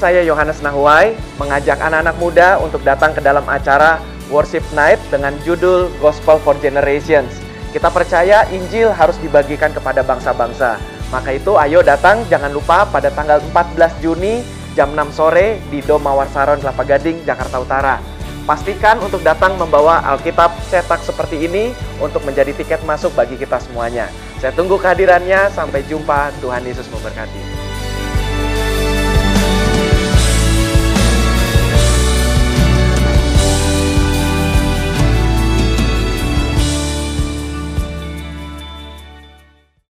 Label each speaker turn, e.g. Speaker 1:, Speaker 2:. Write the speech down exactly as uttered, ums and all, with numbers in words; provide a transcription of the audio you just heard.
Speaker 1: saya Yohanes Nahuai mengajak anak-anak muda untuk datang ke dalam acara Worship Night dengan judul Gospel for Generations. Kita percaya Injil harus dibagikan kepada bangsa-bangsa. Maka itu ayo datang, jangan lupa pada tanggal empat belas Juni jam enam sore di Dom Mawar Saron, Kelapa Gading, Jakarta Utara. Pastikan untuk datang membawa Alkitab cetak seperti ini untuk menjadi tiket masuk bagi kita semuanya. Saya tunggu kehadirannya, sampai jumpa, Tuhan Yesus memberkati.